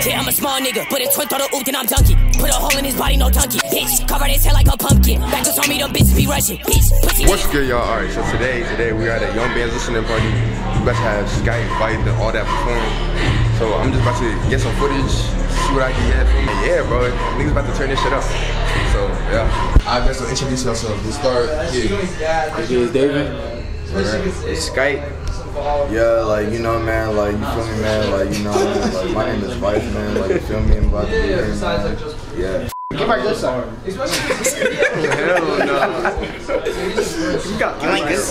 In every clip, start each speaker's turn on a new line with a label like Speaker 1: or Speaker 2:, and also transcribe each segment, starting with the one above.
Speaker 1: Yeah, I'm a small nigga, but a twin throw the oop, then I'm dunky. Put a hole in his body, no donkey. Bitch, cover his head like a pumpkin. Back to told me them bitches be rushing. Bitch, pussy.
Speaker 2: What's good, y'all? Alright, so today we're at a Young Bands listening party. We about to have Skype, Vibe, and all that perform. So I'm just about to get some footage, see what I can get from it. Yeah, bro, niggas about to turn this shit up. So, yeah. I guess we'll introduce yourself. We'll start here.
Speaker 3: This is David.
Speaker 2: It's Skype.
Speaker 4: Yeah, like, you know, man, like, you feel me, man, like, you know, man, like, my name is Vice, man, like, you feel me, I'm about to be here, man. Yeah.
Speaker 3: Get my good side.
Speaker 2: Hell no. You got like this.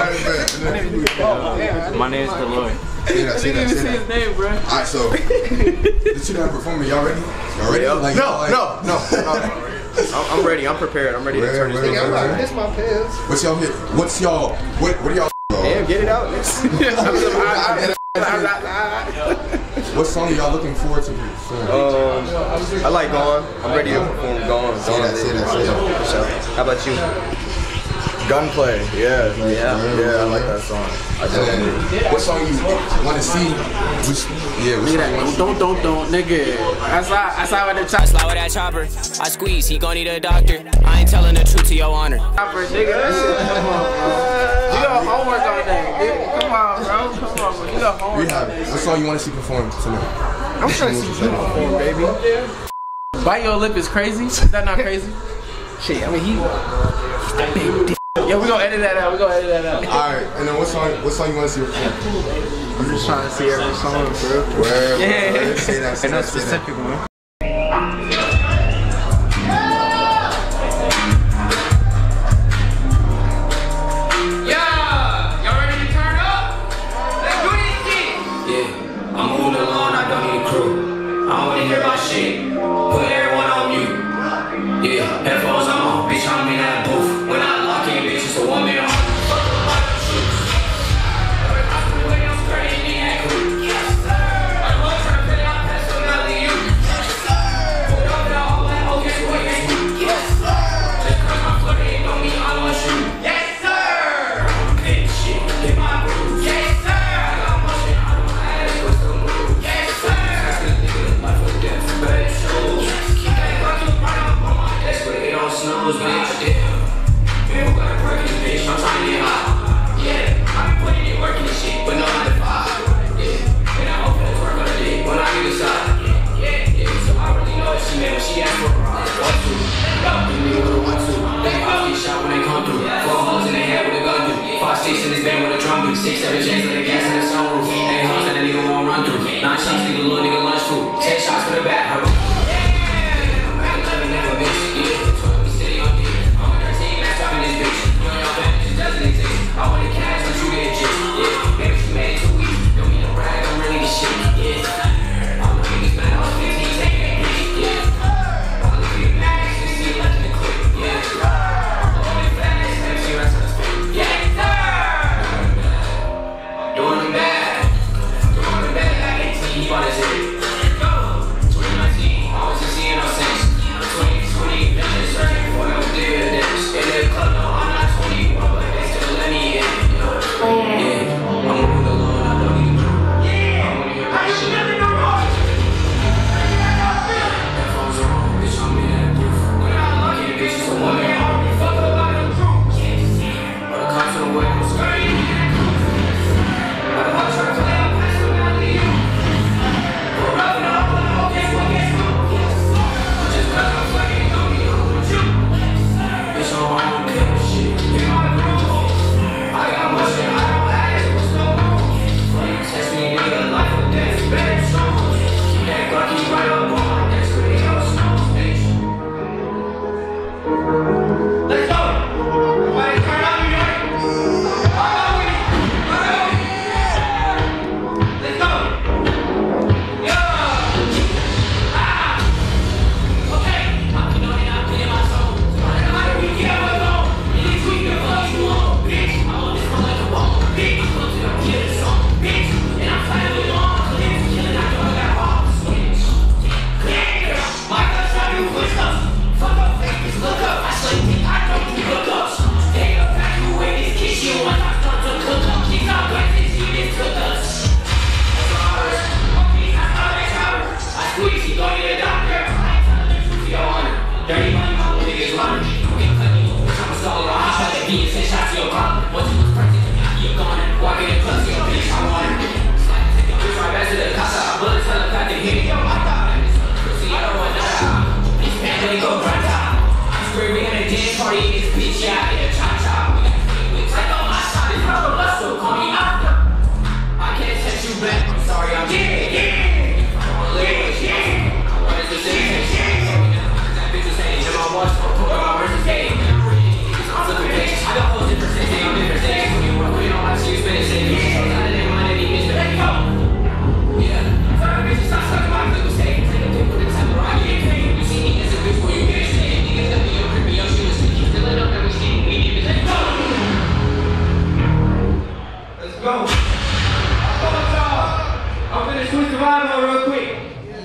Speaker 3: My name is Deloy.
Speaker 2: Say that.
Speaker 3: His name, bro.
Speaker 2: Alright, so the two that are performing, y'all ready? Y'all ready? Like, no. I'm ready. I'm prepared. I'm ready to turn this thing out.
Speaker 3: I'm like, my pants.
Speaker 2: What are y'all? Damn, get it out. What song are y'all looking forward to perform? I like Gone. I'm ready to perform Gone. Say that. How about you?
Speaker 4: Gunplay, yeah, I like that song.
Speaker 2: What song you want to see?
Speaker 3: Don't, nigga. I saw with the chopper.
Speaker 1: Slide with that chopper. I squeeze, he gon' need a doctor. I ain't telling the truth to your honor.
Speaker 3: Chopper, nigga, that shit. You got homework all day. Come on, bro. You got homework.
Speaker 2: What song you want to see perform tonight?
Speaker 3: I'm trying to see you perform, baby. Bite your lip is crazy. Is that not crazy? Shit, I mean, he. Yeah, we gonna edit that out.
Speaker 2: Alright, and then what song you want to see perform?
Speaker 3: I'm just trying to see every song, bro.
Speaker 2: Yeah. Say that.
Speaker 3: And a specific one.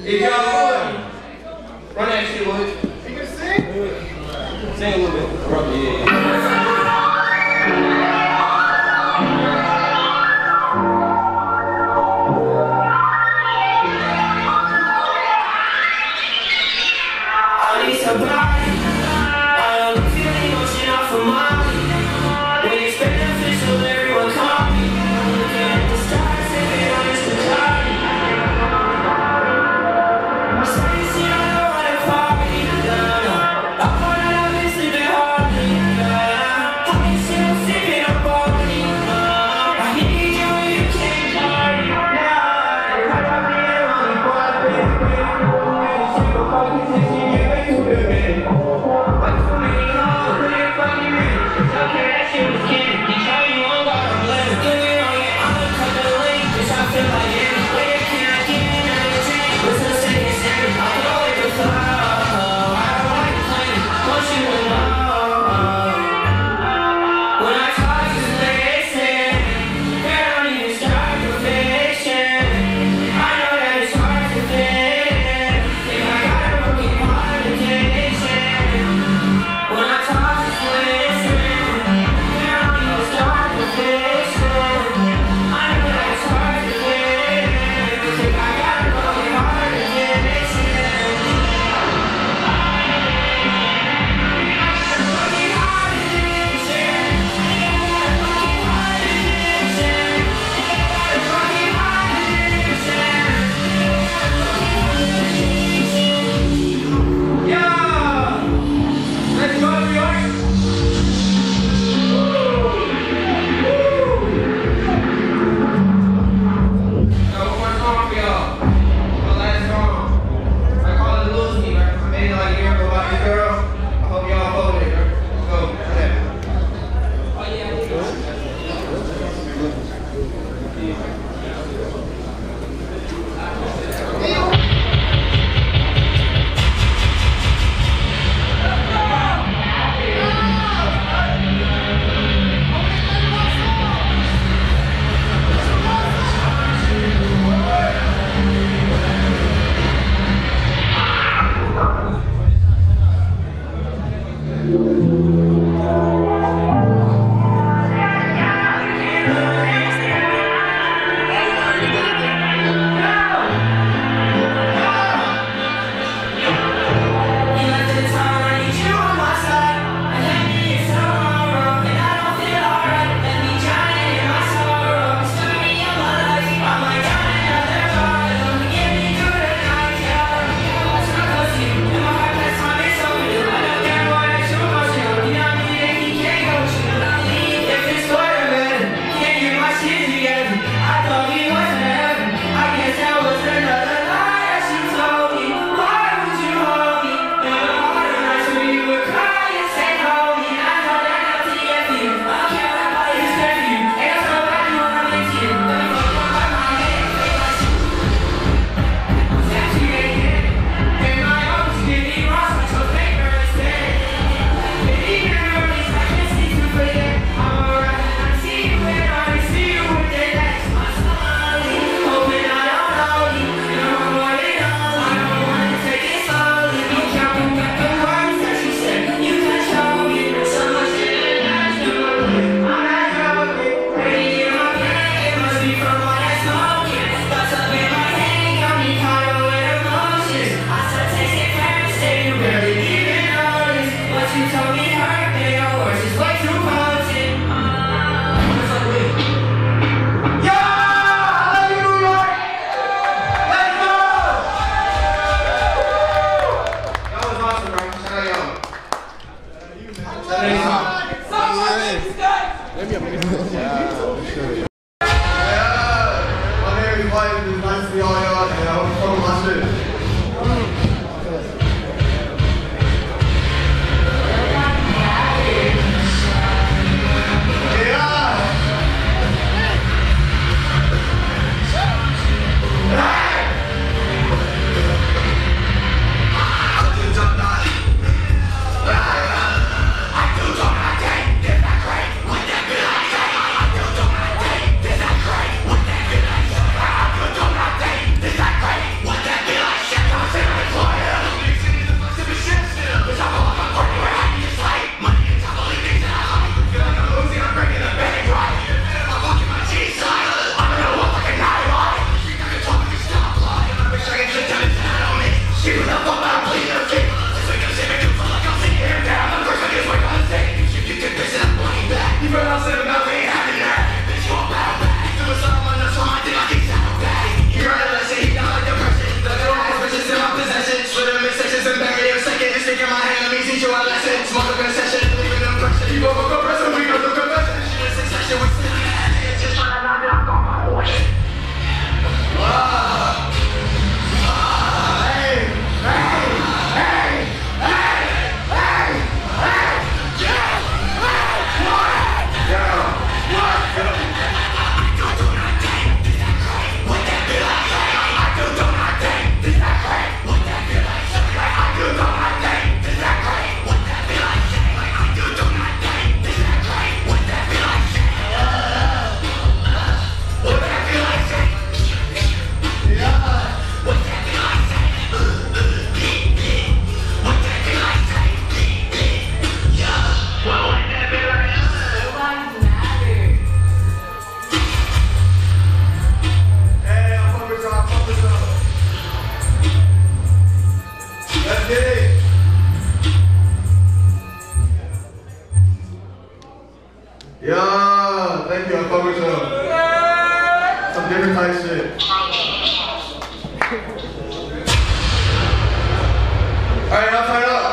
Speaker 3: If y'all would, run that shit, Wood. You can sing? Sing a little bit.
Speaker 1: I need somebody. I don't feel the emotion off of mommy. When it's beneficial, everyone call me. Looking at the stars, sipping on this Bacardi. I'm starting to see I don't want to party. I wanna have been sleeping hard.
Speaker 2: Alright, now turn up.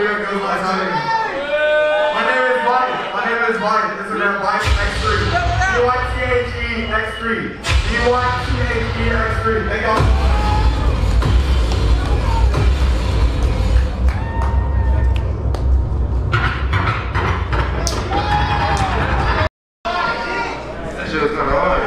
Speaker 5: Here it goes my time. My name is Mike. My name is Mike. Instagram Mike X3. DYTHEX3. DYTHEX3. Thank y'all.
Speaker 2: That shit was kind of hard.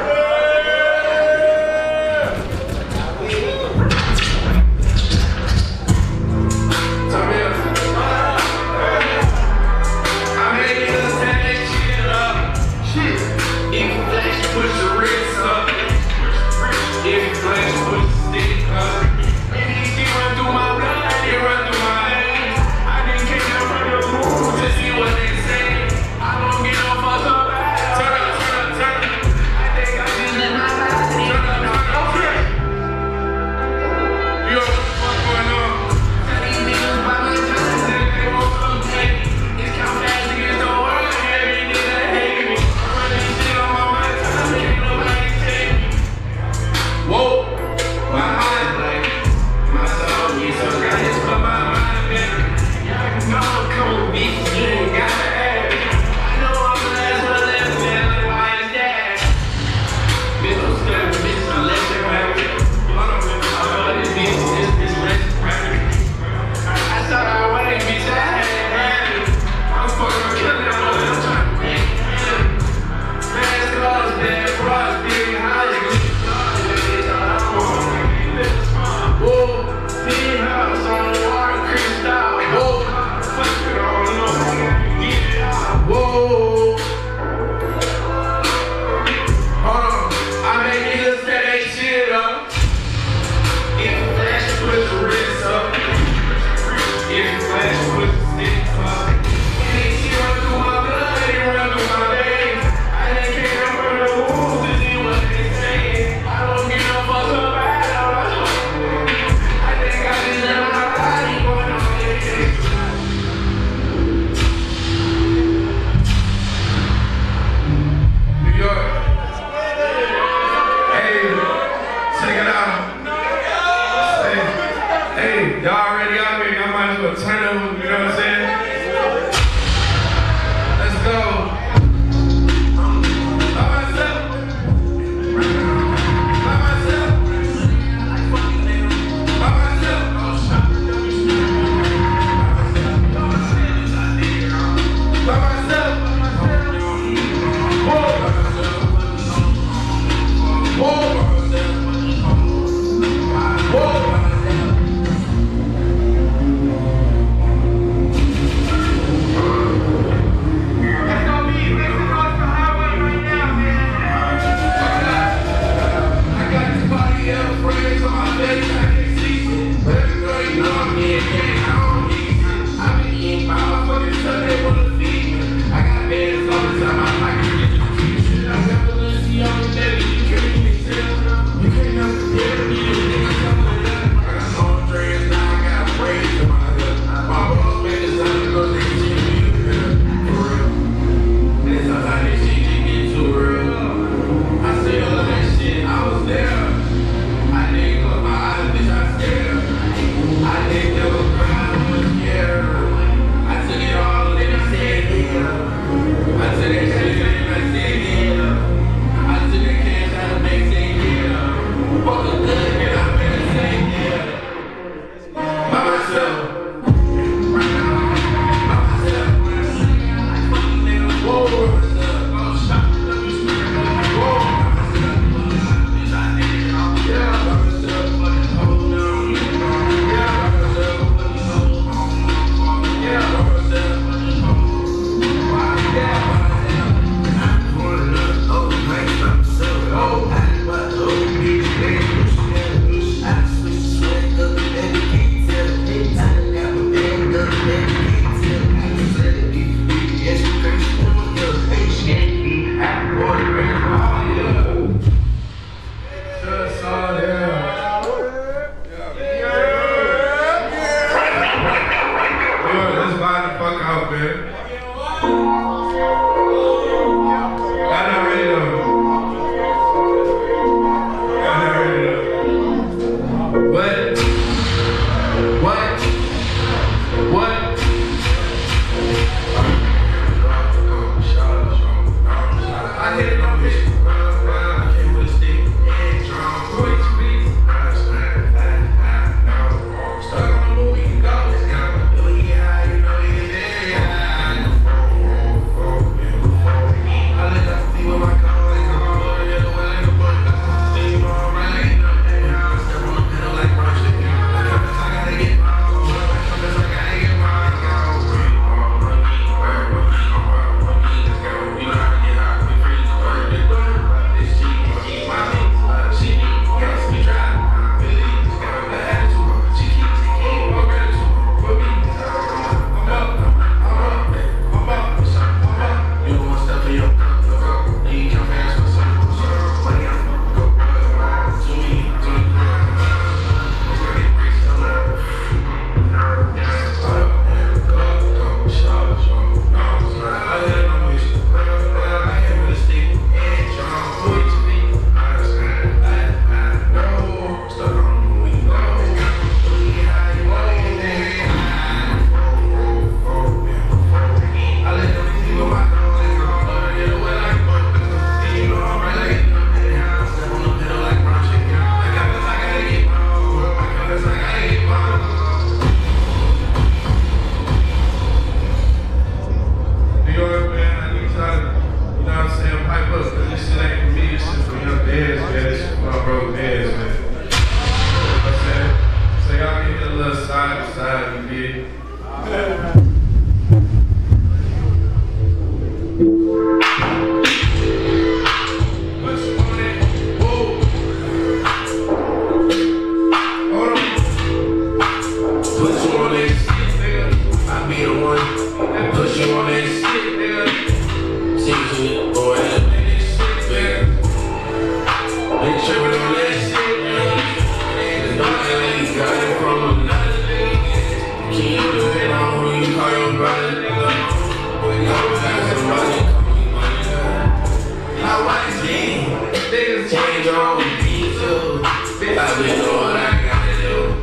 Speaker 6: one. Push you on that shit, nigga. Teach you, go ahead and make this shit bigger. They tripping on that shit, nigga. There's no way you got it from another nigga. Can you depend on who you call your brother, nigga? We always got some money, call me money, nigga. I want to see niggas change on me too. I been doing what I gotta do.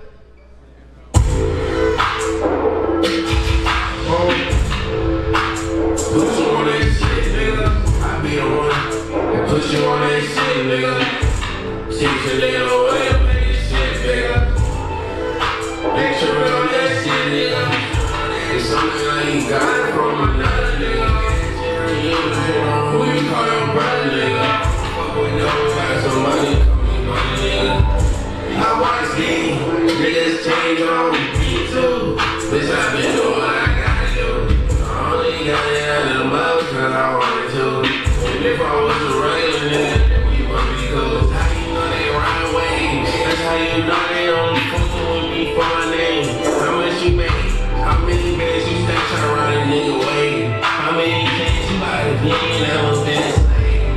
Speaker 6: Put you on that shit, nigga. I be the one. Put you on that shit, nigga. Teach a little way to make this shit bigger. Make sure we on that shit, nigga. It's something like you got it from another nigga. You depend on who you call your brother, nigga. We know we got some money, call me money, nigga. I wanna see niggas change on me too. Bitch, I been doing what I gotta do. I only got it out of the mouth cause I wanted to. And if I was a regular nigga, then we would be cool. That's how you know they ride away. That's how you know they only fucking with me for my name. How much you make? How many days you stay trying to run a nigga away? How many days you buy a million that was been a slave?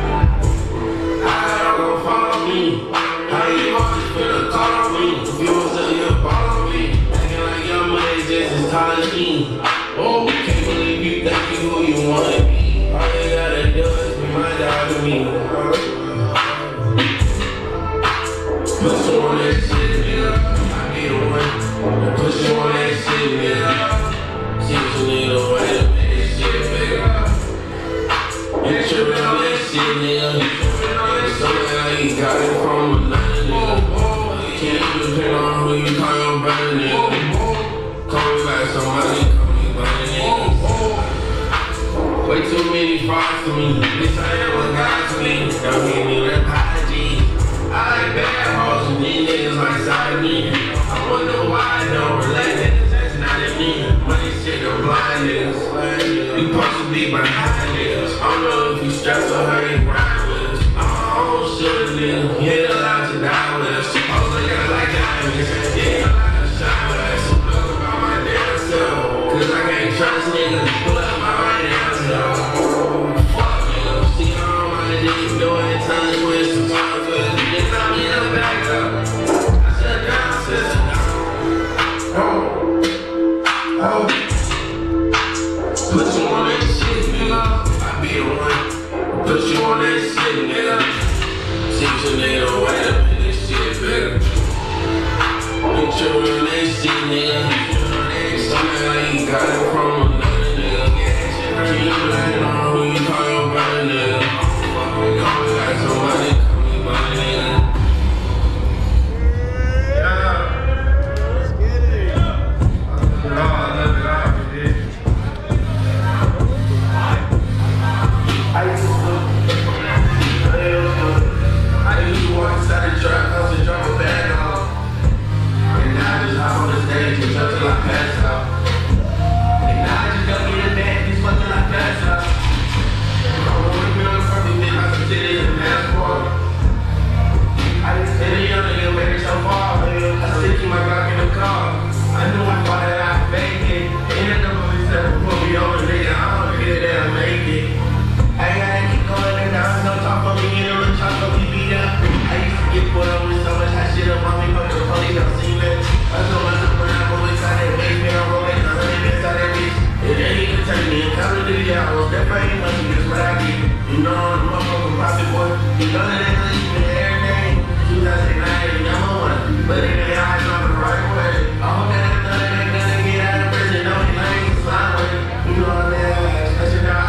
Speaker 6: How gon' follow me? How you always finna call on me? If you was up, you'll follow me. Acting like your money just as tall as me. Oh, can't believe you think you who you wanna be. All you gotta do is be my dog to me. Put you on that shit, nigga. I be the one. Put you on that shit, nigga. Teach a little way to make this shit bigger. You trippin' on that shit, nigga. It's something like you got it from another nigga. Can't depend on who you call your brother, nigga. Call me back somebody, call me money, nigga. Way too many frauds to me. Bitch, I ain't what God to me. Don't give me that apology. I like bad hoes and these niggas like side me. I wonder why I don't relate niggas. That's not in me. Money shit, the blind niggas. You supposed to be behind niggas. I don't know if you stress or how you grind with us. Oh, shit, nigga. You ain't allowed to die with us. Oh, look at like diamonds. Yeah, I shine with us. Look about my damn self. Cause I can't trust niggas. Pull up my damn self. Fuck niggas. See all my niggas doing tons of twists. Tons of twists. They got me in the back up. I said down, sister. Oh. Put you on that shit, nigga. I be the one. Put you on that shit, nigga. Teach a nigga way to make this shit bigger. Put you on that shit, nigga. Something like you got it from another nigga. Can you depend on who you call your brother, nigga? We always got some money, call me money, nigga. I used to walk inside the trap house and drop a bag off. And now I just hop on the stage and jump till I pass out. And now I just don't get a bag, just fuck till I pass out. I wanna be on the front, bitch, I can sit in the passport. I just said a young nigga made it so far, nigga. I still keep my Glock in the car. I knew I thought that I'd make it. And then the police said, put me over, nigga, I don't care that I make it. I gotta keep going and down, no talk for me, and no talk for me, beat up. I used to get put on with so much hot shit up on me, but the police don't see me. I told myself when I go inside that basement, I'm rolling 100 inside that bitch. And they even take me and come to the hours, that brain money is what I get. You know I'm a motherfucking profit boy, you know that ain't leave me everything. 2009, I'm a one, but in the eyes, I'm the right way. I hope that ain't gonna get out of prison, no, he ain't fine with it. You know what I'm saying? I should not,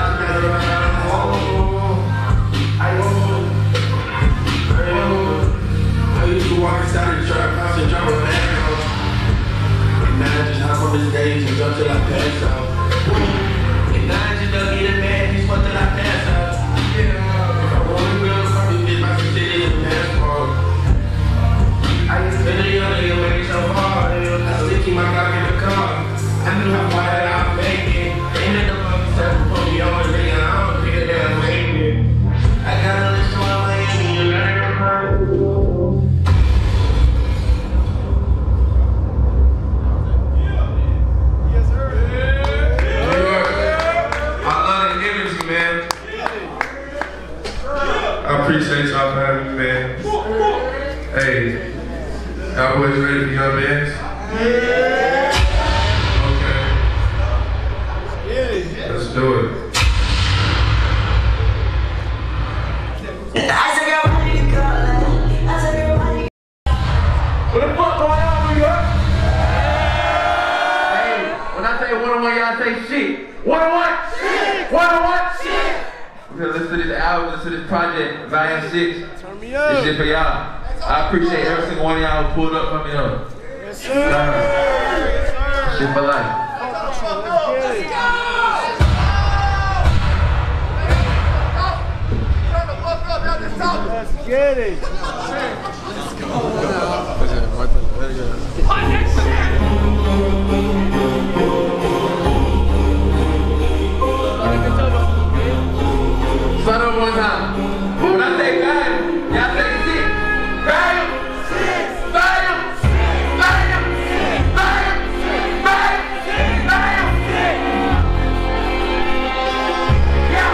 Speaker 6: I used to walk inside the trap house and drop a bag off. And now I just hop on the stage and jump till I pass out. And now I just don't get a bag, just fuck till I pass out. If I wanna be on the fucking bitch, I can sit in the passport. I used to be a young nigga, make it so hard. I still keep my Glock in the car. I knew how far that I'd make it. Ain't in the fucking circle, put me on, nigga. I don't care that I made it. I got a list on Miami, you know that I'm appreciate y'all for having me, man. Hey, y'all boys ready for your bands? Okay. Let's do it.
Speaker 5: What the fuck going on, we got? Hey, when I say one-on-one, y'all say shit. One-on-one? Shit! One-on-one? Shit! We're gonna listen to this album, listen to this project, Volume 6. Turn me up. This shit for y'all. I appreciate every single one of y'all who pulled up for me up. Yes, sir. Shit for life.
Speaker 7: Let's get it.
Speaker 3: Let's go.
Speaker 5: Start over one time. When I say bam, y'all say shit. Bam! Bam! Bam! Bam! Bam! Bam! Yeah!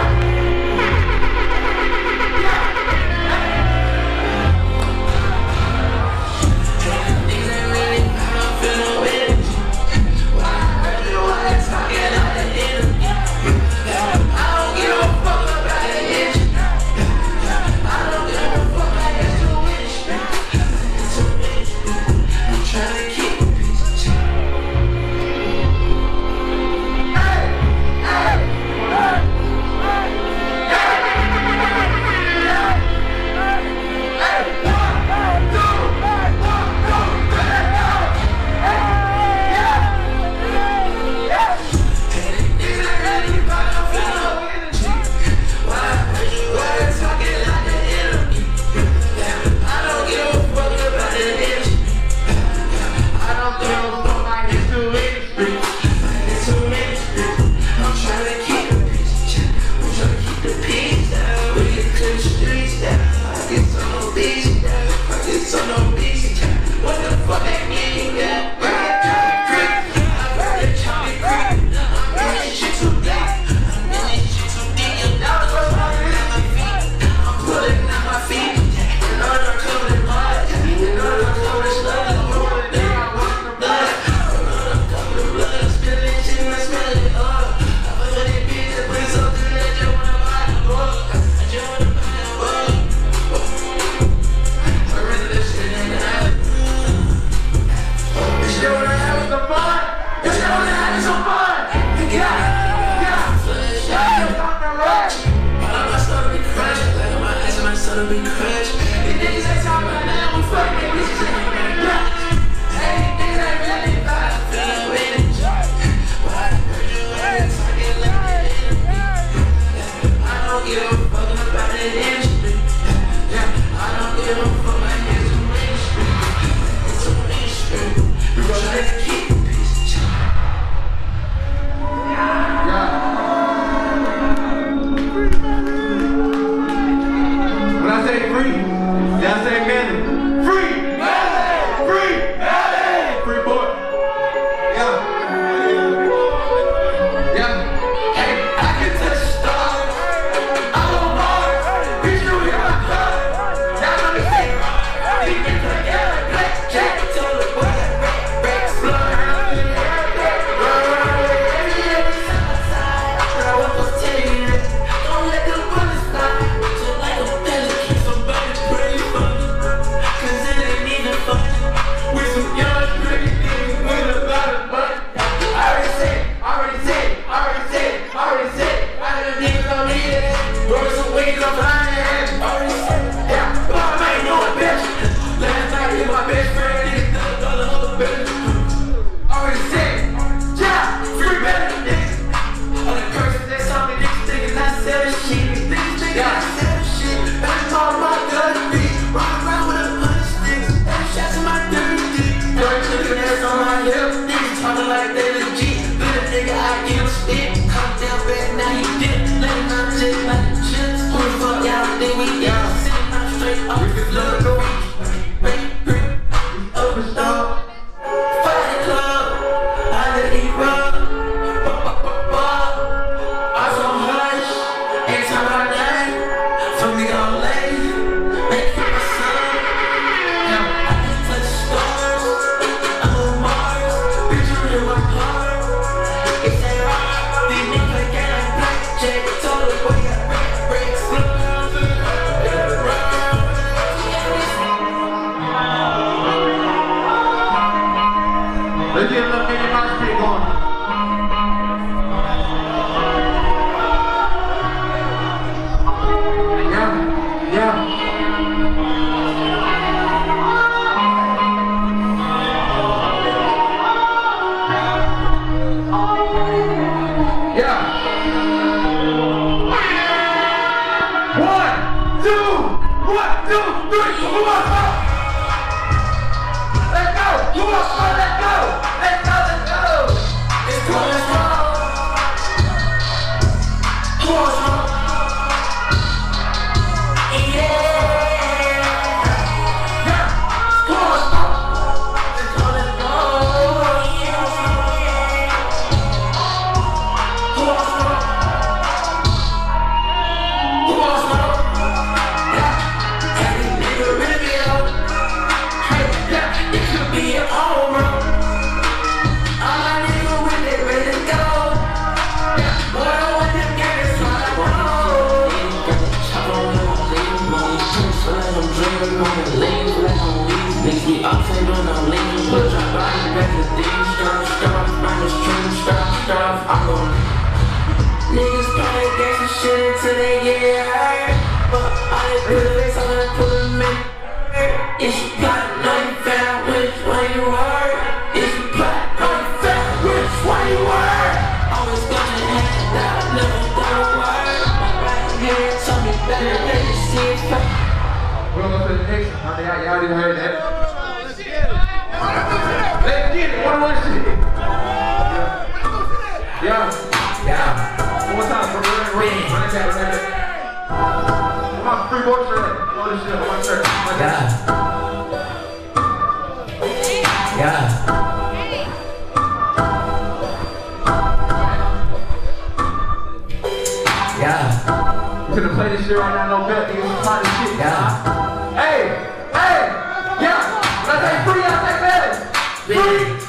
Speaker 5: When I say free,
Speaker 1: Niggas play games and shit until they get hurt. But all they do is tell them put them in. If you plot, know you found which one you were. If you plot, know you found which one you were. Always got your hand out, never done a word. My right hand told me better than you see it.
Speaker 5: We're gonna go to the next. Y'all already heard that. Let's get it. One shit. Yeah. One more time. Run it back. Come on, 3 more shirts. One shirt.
Speaker 1: Yeah.
Speaker 5: We're gonna play this shit right now, no belt, niggas. Plot this shit. Hey. Yeah. When I say free, I say better. Free.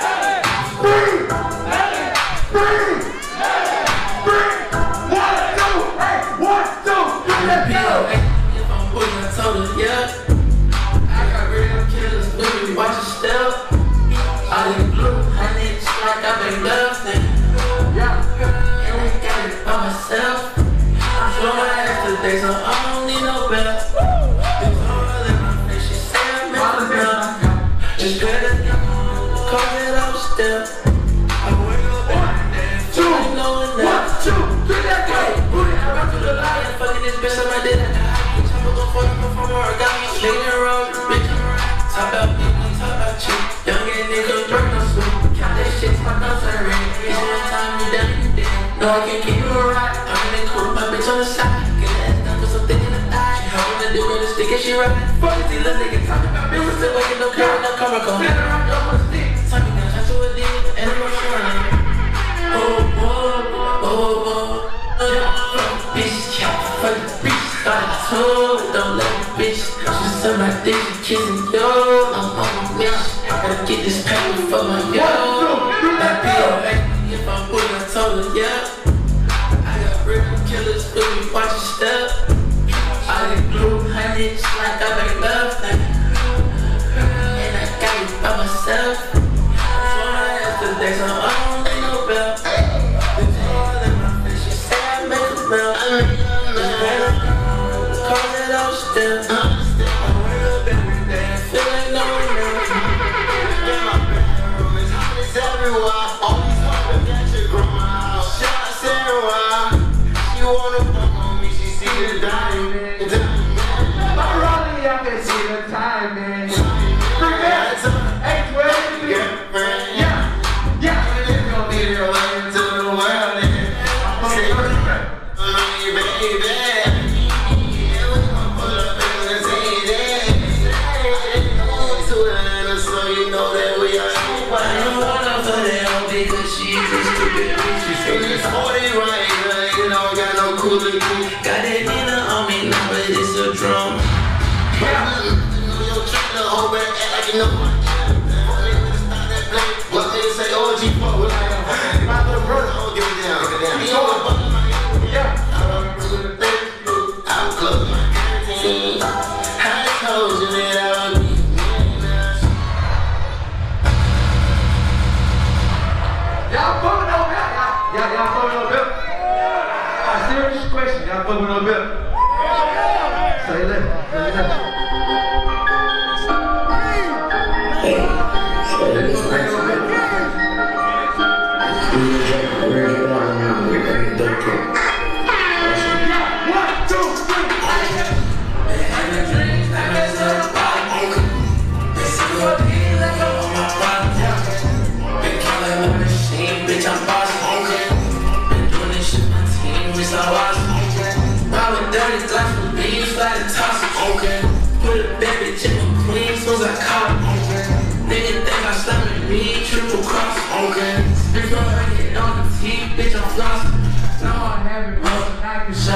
Speaker 1: Watch your step. All in blue, honey, just like I've been loving. And we got it by myself. I'm showing ass today, so I don't need no belt. It's all in my face, she say I messed the belt. It's better than cause it up step. I wake up every day, feeling no one else. 1, 2, 3, that go. I run through the line, fucking this bitch on my dick. I'm gonna fuck the performer, I got me slinging around, bitch. Top out. Young and niggas burn no swoop. Count that shit, my thoughts are red. Each one time you down, you dead. No, I can keep you alright. I'm in the cool, my bitch on the side. Get her ass down for some thick in the thigh. She holding the dude with a stick and she ride. Fuck it, these little niggas talking about me. Still waking, no car, no camera, go. Better rock up on the stick. Talking down, try to a deal, and I'm sure I'm bitch, fuck the bitch. Started to, don't let the bitch. She's on my dick, she kissing yo. I'm on my mission. Gotta get this paper for my yo. That POA, if I'm putting I told her, yeah. I got rhythm killers, feel me, watch your step. I get blue, honey, just like I make love thing. And I got it by myself. I'm showing ass today, so I don't need no belt. It's all in my face, she say I make a melt. Cause it all still. I wake up every day, I feel like no one else. In my bedroom, it's hot as everywhere. Always wanna get your grandma. Shots everywhere. She wanna fuck on me, she see the diamond.
Speaker 5: My Ronnie, I can see the time, man. Bring that. Hey, 12. Yeah.
Speaker 4: It's gonna be your way into the world, nigga. Baby.
Speaker 1: Got that Nina on me now, but it's a drum.
Speaker 4: What they say, OG fuck with my little brother, I don't give a damn. He on my I'm close. I told you that I would be.
Speaker 5: Y'all fucking no belt. Y'all fucking no belt. Serious question. Y'all fucking no belt. Say that.
Speaker 1: One, two, three.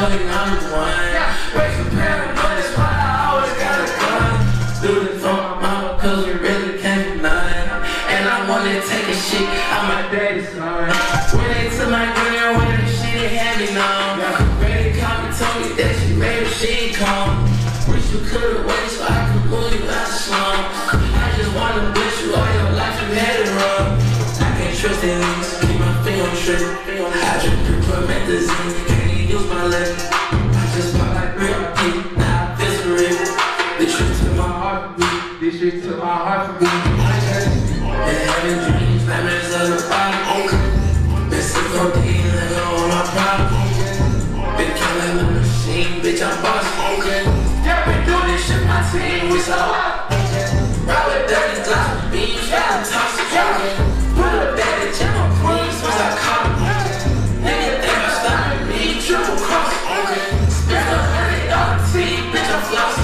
Speaker 1: fucking number one. Raise some parent, but that's why I always got a gun. Do this for my mama, cause we really can't do nothing. And I wanna take a shit out my daddy's son. When they took my girl, when she didn't have me none. Granny called me, told me that she made her shit come. Wish you could've waited so I could move you out the slum. I just wanna wish you all your life you had it wrong. I can't trust these niggas, keep my finger on straight. I just promethazine, can't even use my leg. I just pop like brick, now I feel so real. This shit to my heart for me, this shit to my heart for me. Been having dreams, nightmares of the bottom. Been sick on the eating, nigga, on my problem. Been killing the machine, bitch, I'm boss. Been doing this shit, my team, we so hot. Ride with dirty glass, beans, yeah, I'm toxic. Put a bad bitch in my queens, once I caught him. Nigga think I stopped me, triple cross. Spend $100 tea, bitch, I'm flossing.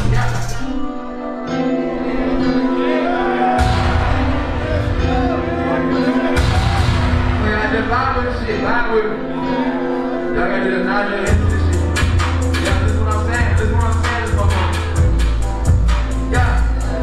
Speaker 5: Line with shit, line with it. Y'all gotta do the 9 minute into this shit. Yeah, this is what I'm saying. This is what I'm saying, this motherfucker. Yeah.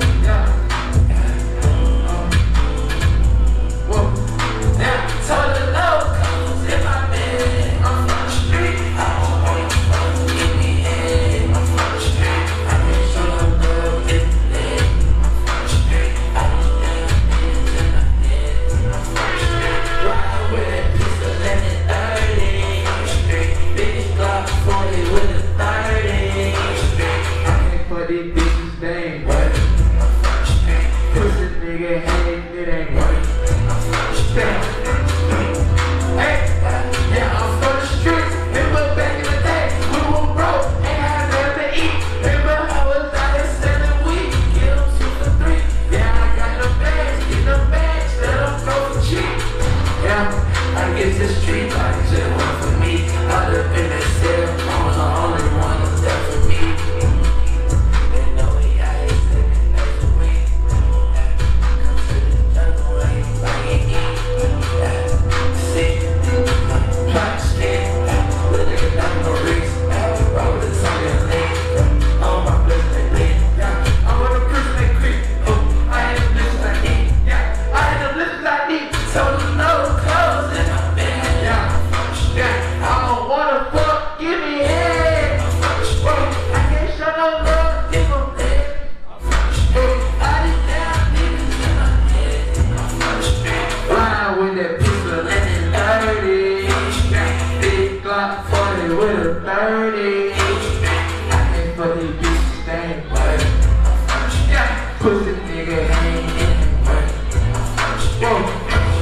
Speaker 5: Whoa.
Speaker 1: Now, told her no, cause in my bed, I'm from the street. I don't want you to give me head. I'm from the street. I can show them love in the head. I'm from the street. I don't have hands in my head. I'm from the street. Ride with that pistol and it 30. I'm the street. Bitch Glock 40 with a 30. I'm the street.
Speaker 5: I can't put these bitches, they ain't
Speaker 1: What? I'm from the street.
Speaker 5: pussy nigga, hey, it ain't right.
Speaker 1: I'm from the street.
Speaker 5: Hey, yeah, I'm from the street. Remember back in the day, we were broke, ain't had nothing to eat. Remember I was out there selling weed, get them 2 for 3. Yeah, I got them bags, get them bags, let them go for cheap.
Speaker 1: Yeah, I get the street like just one for me. Out up in that cell, I was the only one that's there for me. They know we out here living that's the way. Come to the jungle, ain't buying eat. Sick, plot skin, with a gun no wrist. Roll the tongue and leg, on my blood they bleed.
Speaker 5: Yeah, I'm on the prison they creep. Oh, I had them bitches I need. Yeah, I had them bitches I need.
Speaker 1: Told them no clothes in my bed.
Speaker 5: Yeah, I don't wanna fuck, give me head. Whoa, I can't show no love, give them head.
Speaker 1: I just down niggas in my head. I'm from the street.
Speaker 5: Flying with that pistol and it 30. Big Glock 40 with a 30. I can't fuck these bitches, they ain't right. Yeah, pussy nigga ain't in it right. Whoa.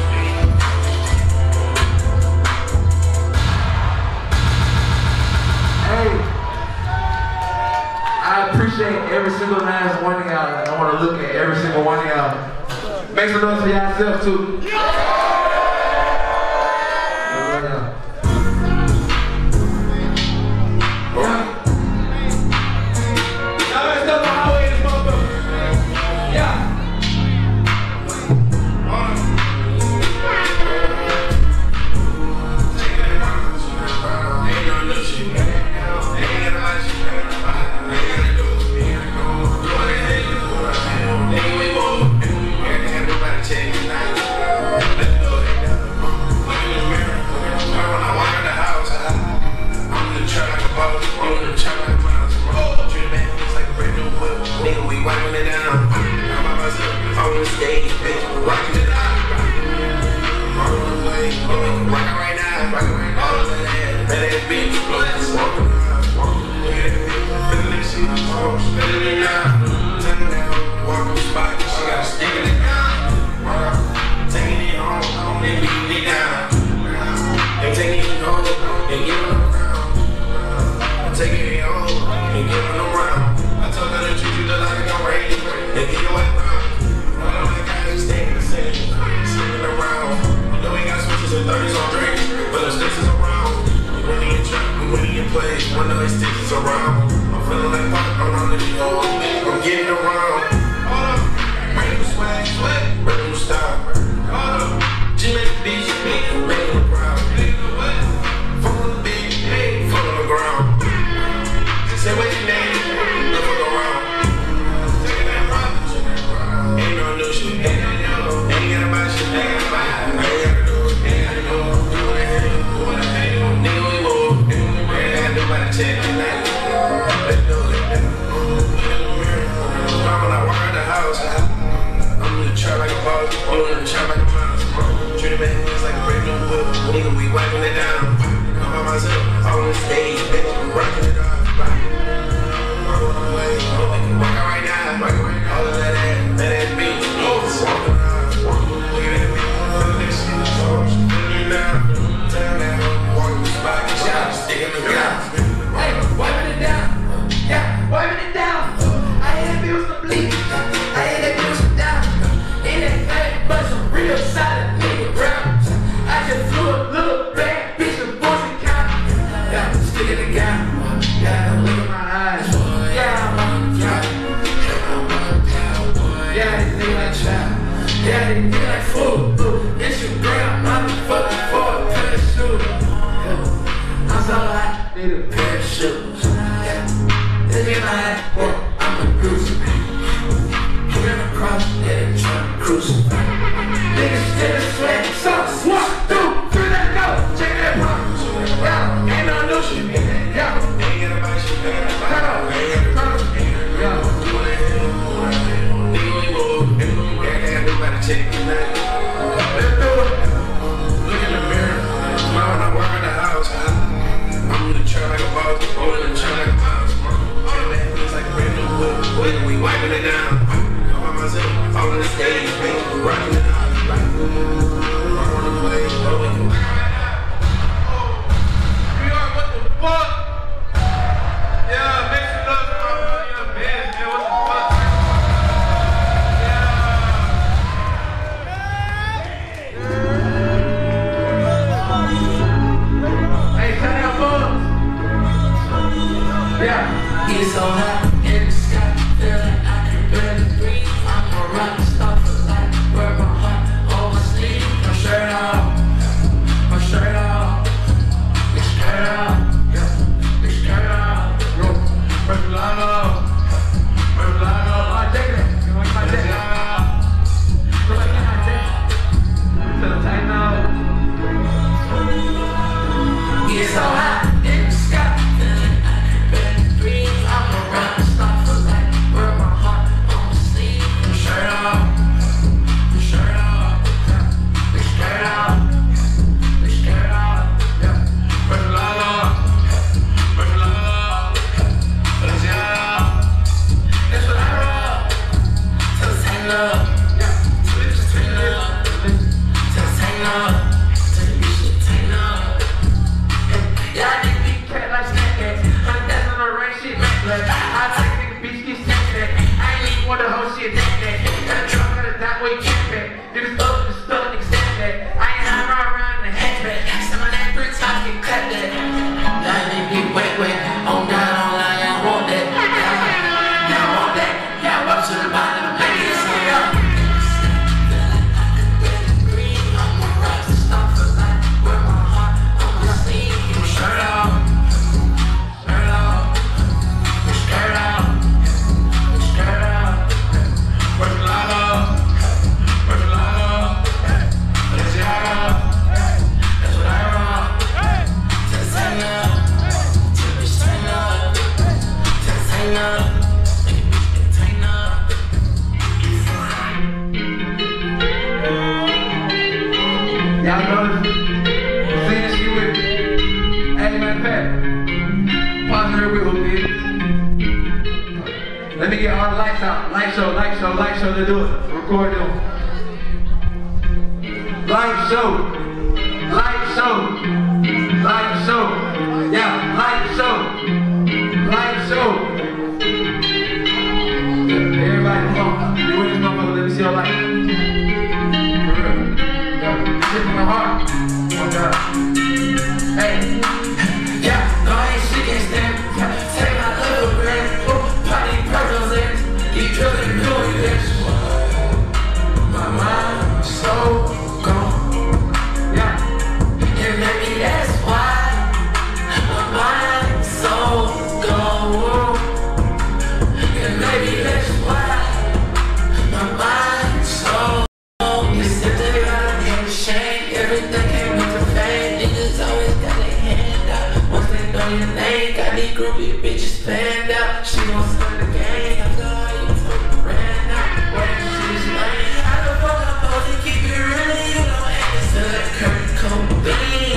Speaker 5: Hey, I appreciate every single last one of y'all. I want to look at every single one of y'all. Make some noise for yourself too.
Speaker 6: Make them proud. From the big, full on the ground. Nigga, we wiping it down. I'm by myself, on the stage, bitch, I'm rocking it off. I'm on the way, oh, we can walk out right now. All of that ass beat, walking around. Look at that beat, all of that shit, spinning down. Turn that hoe, walking the spot, get shot, stick in the ground.
Speaker 1: Hey, wiping it down. Yeah, wiping it down. I hit that bitch with some bleach. I hit that bitch with some down. In that fat, but some real solid nigga round. I just flew a little bad bitch with voice and count. Yeah, stick in the gown. Yeah, look at my eyes. Yeah, yeah, they think like child. Yeah, they think like fool. Instagram, motherfucking for a pair of shoes. I'm so hot, need a pair of shoes. This be my hat, boy, I'm a bruiser. Put him across, yeah, trying to cruise. Niggas still sweat, so 1, 2, 3, let's go. Check that pump. Yeah, ain't no new shit. Yeah, turn up, turn up. Yeah.
Speaker 6: Check it out. Let's do it. Look in the mirror. Tomorrow when I work in the house, I'm in the trap like a boss. I'm in the trap like a mouse. All that looks like a brand new whip. We wiping it down. I'm by myself, all on the stage, baby, rocking it out. I'm on the way, oh, we can walk right now. New York, what the fuck? Yeah, make some love to my young bands, man. What the fuck?
Speaker 1: Yeah, it's so hot in the sky, feel like I can barely breathe. I'm a rock star for life, wear my heart on my sleeve. My shirt off, my shirt off, my skirt off, yeah, my skirt off. Yo, first line off, first line off. I take it, you like my dick? Look like my dick. To the tight now. It's so hot in the sky.
Speaker 5: Let me get all the lights out. Light show, light show, light show. Let's do it. Record them. Light show. Light show. Light show. Yeah, light show. Light show. Everybody, come on. You with this motherfucker, let me see your light. For real. Yeah, shit from the heart. Oh God. Hey.
Speaker 1: Yeah, no, I ain't shit can't stand. Take my little grand. Party purples in. Keep drilling, doing this. My mind so gone. Yeah. And maybe that's why my mind so gone. And maybe that's why my mind so gone. You said they got in the shame. Everything came with the fame. Niggas always got their hand out. Once they know your name, got these groupie bitches fanned out. She gon' start the game. After all you told me ran out. What that shit is lame. How the fuck I'm supposed to keep it real? You know, ain't to that Kurt Cobain.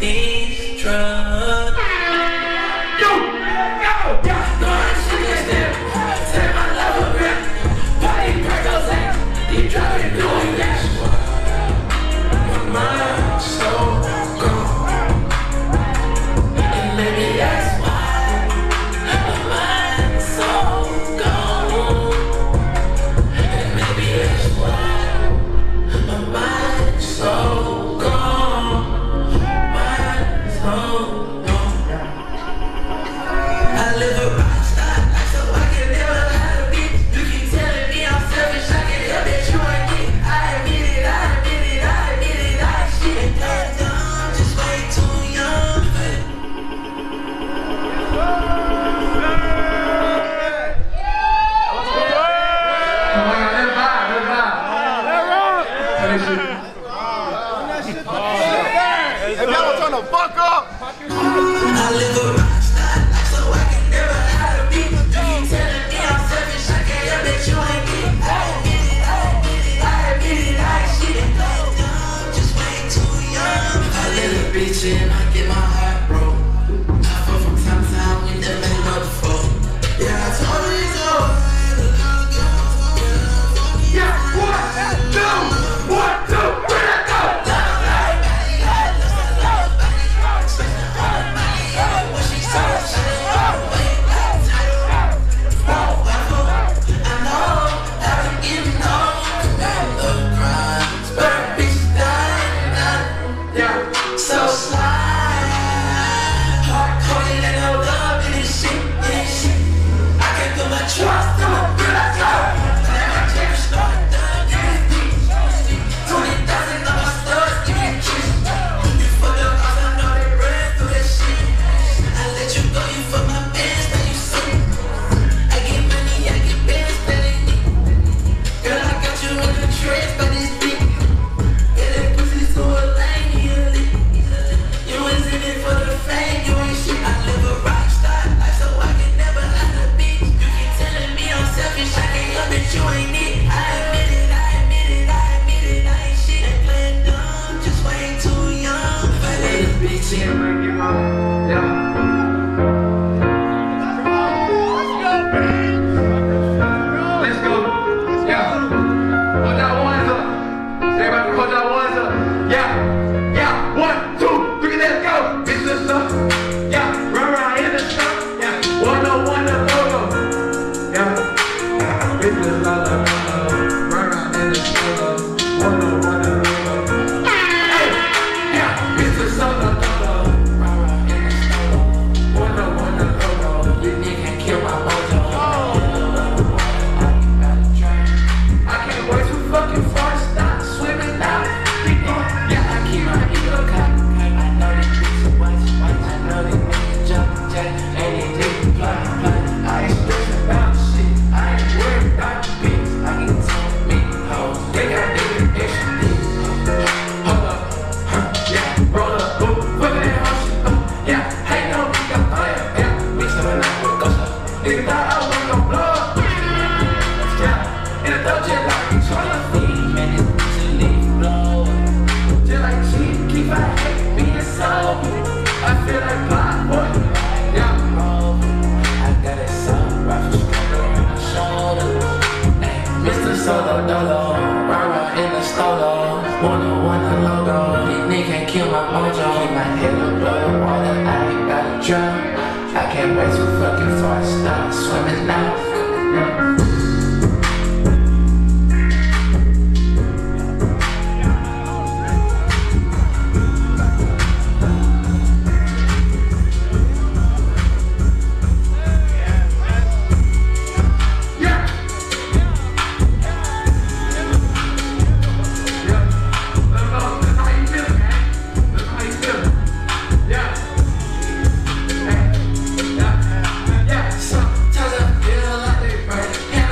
Speaker 1: these drugs. Yo, no, I shouldn't step. Take my love a grip. Body percolating. Deep driving, doing that. My mind so gone. And maybe that's why my mind's so gone. And maybe that's why my mind's so gone. Mind's so gone. I live a rockstar life, so I can never lie to bitch. You keep telling me I'm selfish, I can help that you ain't it. I admit it, I admit it, I admit it, I shit ain't that dumb, just way too young.
Speaker 5: Come on, let's vibe, let's vibe.
Speaker 7: If y'all don't turn the fuck up.
Speaker 1: I live a rockstar life, so I can never lie to bitch. You keep telling me I'm selfish, I can't help that you ain't it. I admit it, I admit it, I admit it, I shit ain't that dumb, just way too young. I live a bitch and I get my heart broke. I fall from time to time, we never met before. Yeah, I told her it's over.
Speaker 5: Yeah, 1, 2, 1, 2, 3, let's go.
Speaker 1: So slide, hardcore, ain't no love in this shit, I can't put my trust in my real life. I cherish no thug, give me 20,000 on my studs, give me a kiss. You fucked up, I know they ran through that shit. I let you go, you fuck my bands, now you see. I get money, I get bands, that ain't me. Girl, I got you in the trance by this beat. Yeah, that pussy so lame, he you was in it for the fame, you ain't shit. I live a rockstar life, so I can never lie to bitch. You keep telling me I'm selfish, I can't help it, you ain't it. I admit it, I admit it, I admit it, I ain't shit. Ain't playing dumb, just way too young. If I let a bitch in,
Speaker 5: Let's go. Yeah. Hold that ones up. Everybody hold that ones up. Yeah. Yeah. 1, 2, 3, let's go. Bitch, let's go. Yeah. Run around in the sun. Yeah. 101 the logo. Yeah. Bitch, let's go. Run around in the sun. 101 the logo. Hey. Yeah. Bitch, let's go. Run around in the sun. 101 the logo.
Speaker 1: you nigga can't kill my mojo.
Speaker 5: I can't wait to fucking far stop swimming now. Yeah, I keep my ego cocked.
Speaker 1: I know these bitches are white, I know these niggas jump jack, and these niggas fly.
Speaker 5: I ain't stressing about shit. I ain't worried about the beats.
Speaker 1: I can tell me hoes,
Speaker 5: They got niggas extra deep. Hold up, yeah, roll up, ooh, fuck that hoe shit, yeah, ain't no nigga fire, yeah,
Speaker 1: bitch, when I woke up.
Speaker 5: nigga thought I was gon' blow up, yeah, in the dope jet like controller,
Speaker 1: 3 minutes to leave blow.
Speaker 5: just like cheap, keep my head being sober. I feel like Block Boy, yeah.
Speaker 1: I got it so rough, struggle on my shoulder. Ay, Mr. Solo Dolo, rah in the stolo. 101 the logo, these niggas can't kill my mojo. Keep my head up, blow the water, I ain't gotta drown. I can't wait to fucking far stop swimming now.
Speaker 5: Sometimes I feel like they right.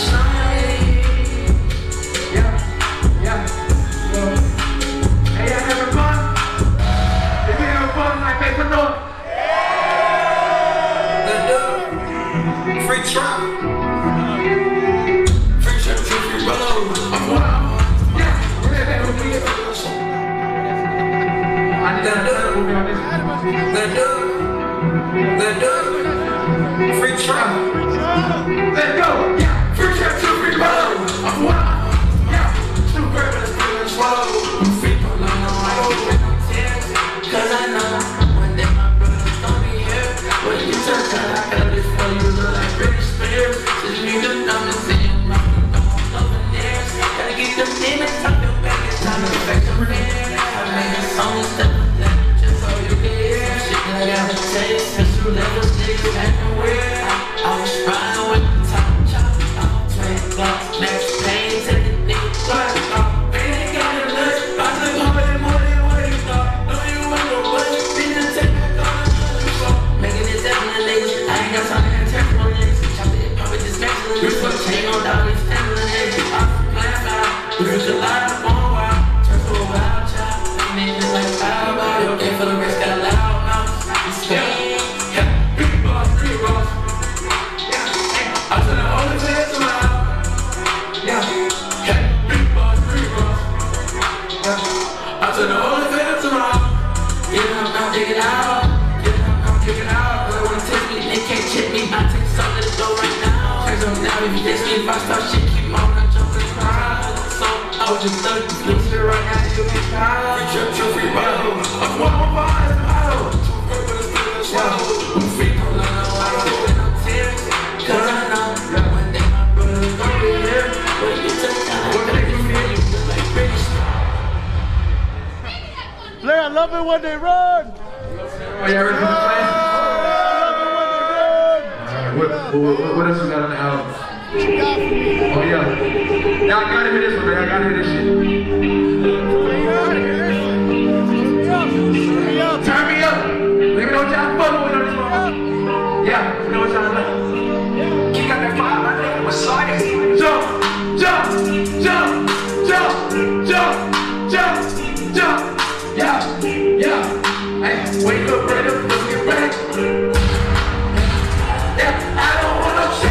Speaker 1: Free trial. Let's go. Yeah. Free trap, two free roll. I'm wild. Yeah. Two purpose, swallow. I'm free from no tears. Cause I know one day my brother's gonna be here. When you turn out, I got this for you. Look like Britney Spears. Just need them numbers in your mouth. Don't want over there. Gotta get them demons out your back. It's time to fix them fear. I made a song instead of that. Just so you can hear. Shit that I gotta taste. Two levels, niggas acting weird. I was riding with the top chop. Twin blocks, max pain, take the nigga block. Baby, got a lunch. I took home in the morning, what you thought? Know you want no money, didn't take back on the floor. Making it down to niggas. I ain't got time to have text on niggas. Chop it, pop it, just maxing the niggas. Fuck chain on dog, it's handling niggas. I'm playing out. We took a lot of on wild. Turn to a wild child. Niggas like pow wow. Okay, for the rest, got a loud mouth. It's scary. If I start shit, keep on and jumping around. So I was just stuck in this shit right now, you can try. Free trip, true free bottle. I'm one more bar in the bottle. Two purple, still swallow. I'm free from the I don't with no tears. Cause I know one day my brother's gonna be here. But you took time, what make you feel? You feel like Britney Spears.
Speaker 7: Blair, I love it when they run.
Speaker 5: Are you ready for the plan? What else we got on the album? Oh yeah. Y'all gotta hear this one, man. I gotta hear this shit. Turn me up. Let me know what y'all fucking with on this one. Yeah, let me know what y'all know. You got that fire, my nigga. What's sliding? Jump, jump, jump, jump, jump, jump, jump. Yeah, yeah. Hey, wake up, right up, let's get ready. Yeah, I don't want no shit.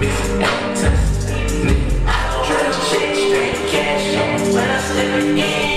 Speaker 1: Yeah.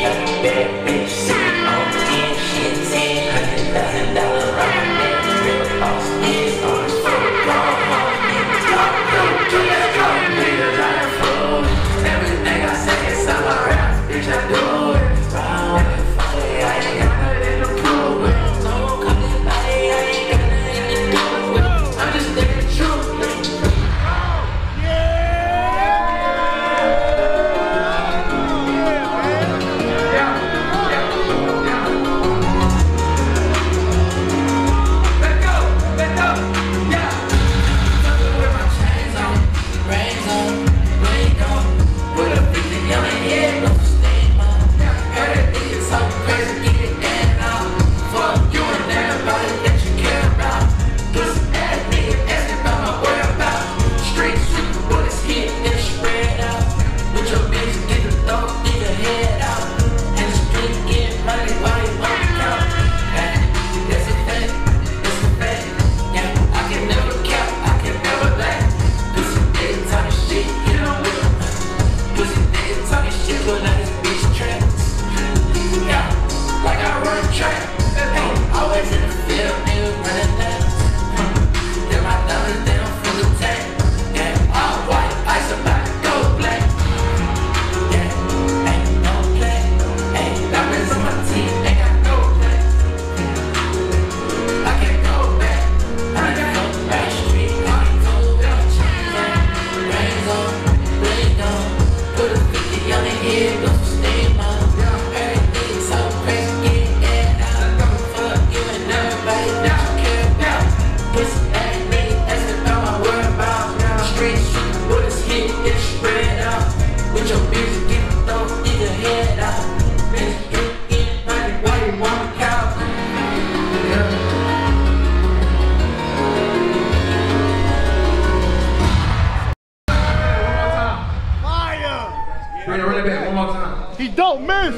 Speaker 7: Don't miss.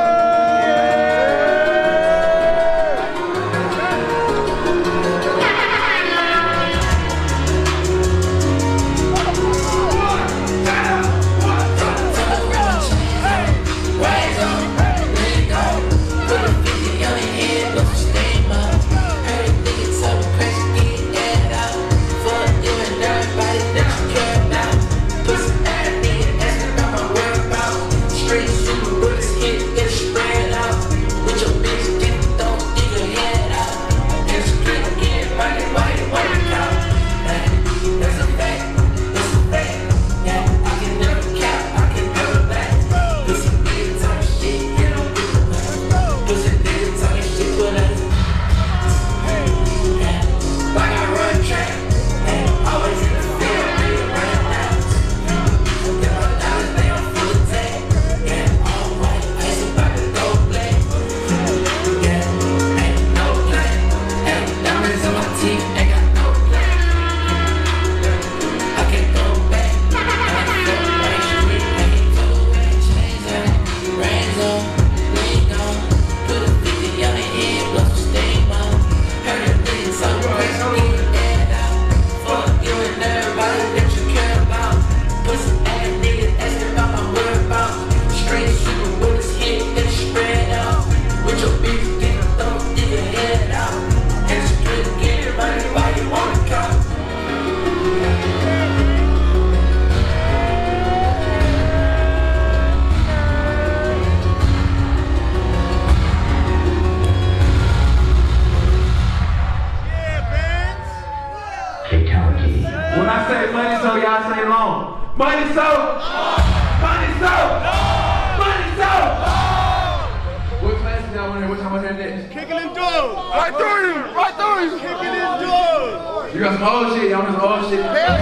Speaker 5: When I say money so, y'all say long. Money so. Money so. Money so. What class y'all want to hear? What y'all want to hear next?
Speaker 7: Kicking in doors. Right through you. Right through you. Kicking in doors.
Speaker 5: You got some old shit. Y'all want some old shit?
Speaker 7: Hell yeah.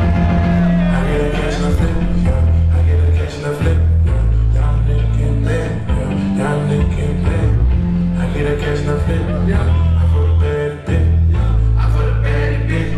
Speaker 6: I get a cash and a flip, yeah. I get a cash and a flip, yeah. Y'all niggas can't play, yeah. Y'all niggas can't play. I get a cash and a flip, yeah. I for the bad bitch, yeah. I for the bad bitch.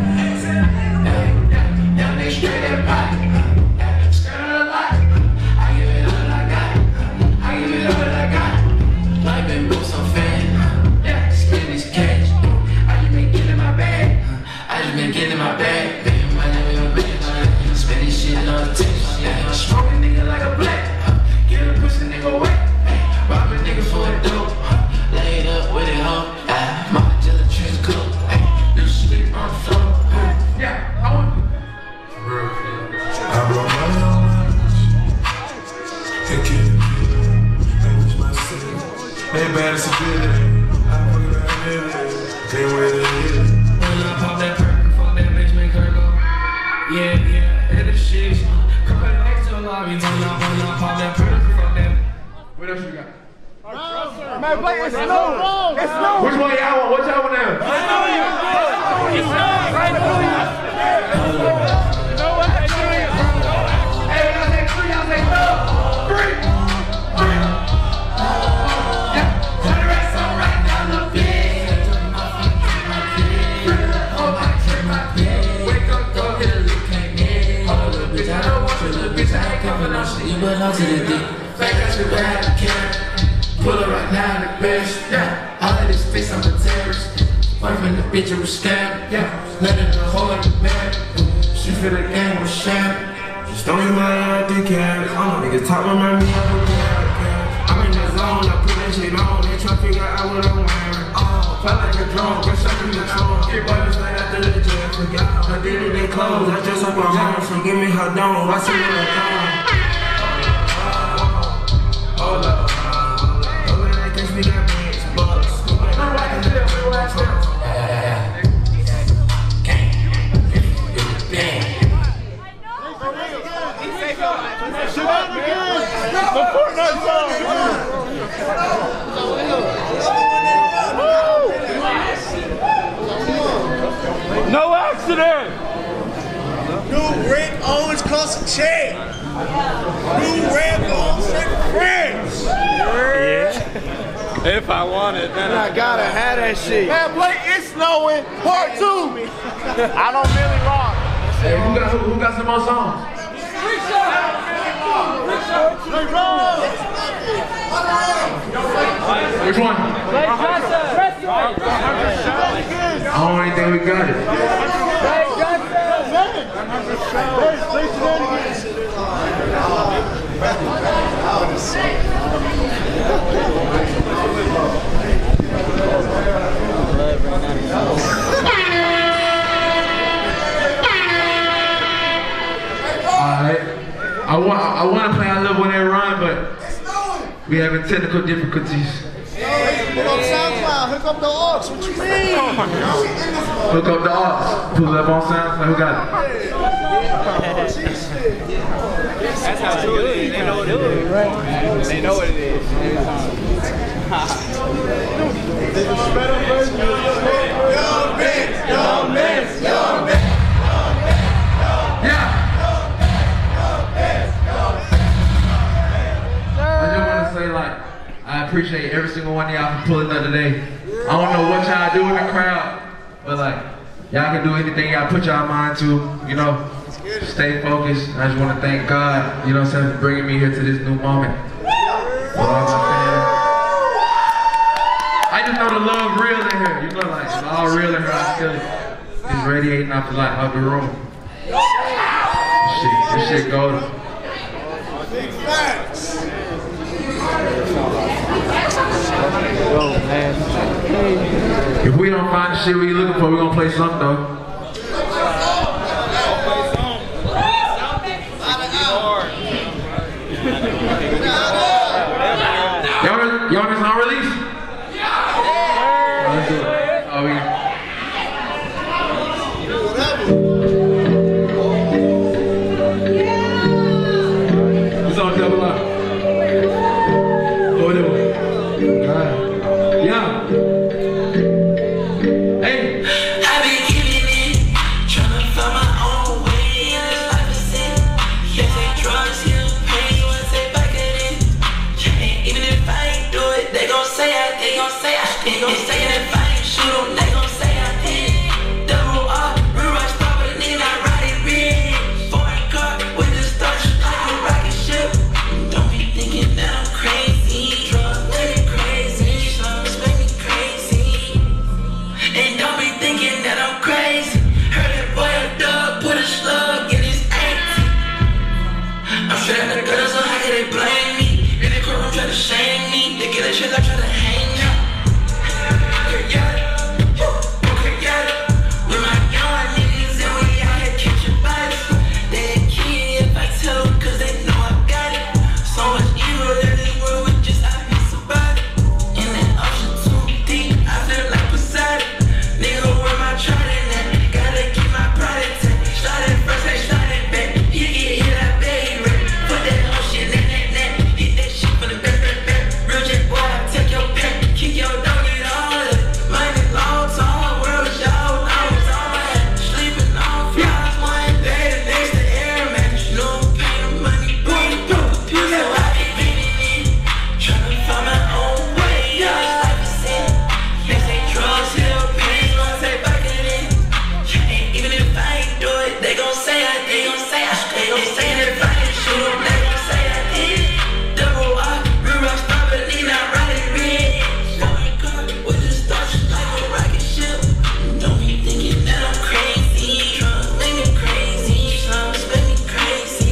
Speaker 1: Young nigga straight that pot. Skirt on the lot. I give it all I got. I give it all I got. Life been boots on fan. Yeah, spend this cash. I just been getting my bag. I just been getting my bag. Baby, my name is bitch. Spend this shit on the tips. Yeah, smoke a nigga like a black. Get a pussy nigga wet. Rob a nigga for a dope. Laid up with it, ho. Mama just a trench coat. You sleep on the floor. Yeah, I want.
Speaker 6: I blow money on my bitch. They kill me. They wish my city. They bad as a bitch. I fuck it out there. They wait to hit it.
Speaker 1: When I pop that perk, fuck that bitch, make her go. Yeah, yeah, and the shit. Come back next to the lobby. When I pop that perk, fuck that.
Speaker 5: What else you got?
Speaker 7: Man, play it's slow. It's slow.
Speaker 5: Which one y'all want? What y'all want now? Hey, when I say three, y'all say no. Three. Yeah. Turn the rest on right down the bed. Wake up, go get a little cake. Hold a little bitch, I don't want you, little bitch. I ain't coming on shit. You belong to the dick. Back that shit bad, I can't. Pull her right now in the bench. Yeah. All of this face, I'm a terrorist. Wife and the bitch, I'm a scam. Yeah. Letting her hold the man. She feel the game was shattered.
Speaker 6: Just don't use my ID cards. Niggas talk about me, I'm a I'm in the zone, I put that shit on. They try to figure out what I'm wearing. Fly like a drone, get shot in the trunk. Get bodies right after the jail. Forgot I did it, they closed. I just up my home, so give me her dome. I see what I'm doing. Hold up. We got bands, bucks.
Speaker 7: The Fortnite song. No accident. New Rick Owens cost a check. New Red Bull straight from France. Yeah. If I want it, then I gotta have that shit. Man, play It's Snowing Part 2. I don't really rock.
Speaker 5: Hey, who got some more songs? Which one? I don't even think we got it. Alright. I want to play I Love When They Run, but we having technical difficulties.
Speaker 7: Put on SoundCloud, hook up the aux, what you mean?
Speaker 5: Hook up the aux. Pull it up on SoundCloud. Who got it?
Speaker 3: That's how they do it. They know what it is. Right. They know what it is.
Speaker 5: I appreciate every single one of y'all for pulling up today. I don't know what y'all do in the crowd, but like, y'all can do anything y'all put y'all mind to, you know, stay focused. I just want to thank God, you know what I'm saying, for bringing me here to this new moment. For all my fans. I just know the love real in here, you know, like, it's all real in here, I feel it. It's radiating off the room. This shit golden.
Speaker 7: Big facts.
Speaker 5: If we don't find the shit we looking for, we're gonna play something though. Y'all just on release? Let's do it. Oh, it's on double up. Oh, double. God. Yeah. Hey.
Speaker 1: I be giving it, tryna find my own way in this life of sin. Yes, they drugs, heal pain, once they back at it. Even if I ain't do it, they gon' say I did. They gon' say it if I ain't shoot them, they gon' say I did. Double R, real rock star, but a nigga not ride it red. Foreign car with the stars like a rocket ship. Don't be thinking that I'm crazy. Drugs make me crazy, slugs make me crazy. And don't be thinking that I'm crazy. Heard that boy a dog put a slug in his auntie. I'm straight out the gutter, so how can they blame me? In the courtroom try to shame me. They get a shit like try to hang me. Okay, got it. With my young niggas and we out here catching bodies. They ain't key if I tell them cause they know I got it. So much evil in this world, we just out here surviving. In that ocean too deep, I feel like Poseidon. Nigga, where my trident at? Gotta keep my pride intact. Started first, I started back. You get hit, I beg it. Put that whole shit in that. Hit that shit from the back. Real jet boy, I take your pack. Kick your dog, get all of it. Money long, tall, world is y'all. I was all that. Sleeping on flies, one day, the next to air match. No pain of money, boy, computer, I be beating it. Tryna find my own way, yeah, like I said. They say drugs, heal pain, once they back at it. Even if I ain't do it, they gon' say I did. They gon' say it if I ain't shoot them, they gon' say I did. Double R, real rock star, but a nigga not ride it red. Foreign car with the stars like a rocket ship. Don't be thinking that I'm crazy. Drugs make me crazy, slugs make me crazy.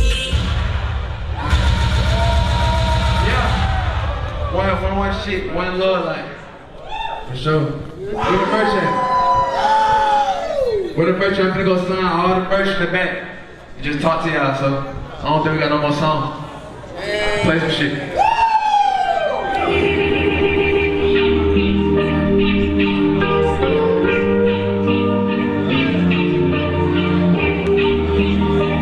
Speaker 5: Yeah. One shit, one love, like. For sure. Where the merch at? Where the merch at? I'm gonna go sign all the merch in the back. And just talk to y'all, so I don't think we got no more songs. Play some shit.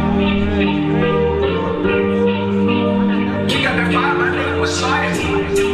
Speaker 1: You got that vibe, my nigga was sliding.